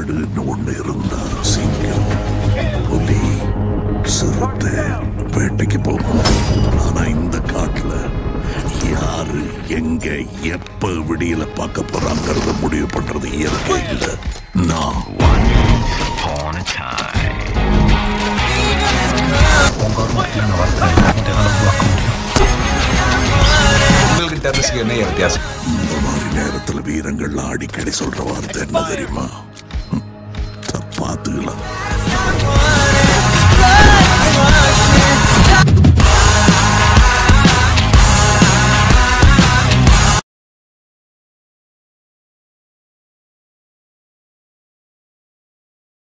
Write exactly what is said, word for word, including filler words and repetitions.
காடுன்னு ஒண்ணு இருந்தா சிங்கம், புலி, சிறுத்தை வேட்டைக்கு போகும். ஆனா இந்த காட்டுல யாரு எங்க எப்ப விடியல பார்க்க போறாங்கிறத முடிவு பண்றது இயற்கை இல்ல. நான் இந்த மாதிரி நேரத்துல வீரங்கள்லாம் அடிக்கடி சொல்ற வார்த்தை என்ன தெரியுமா? தப்பாத்துக்கலாம்.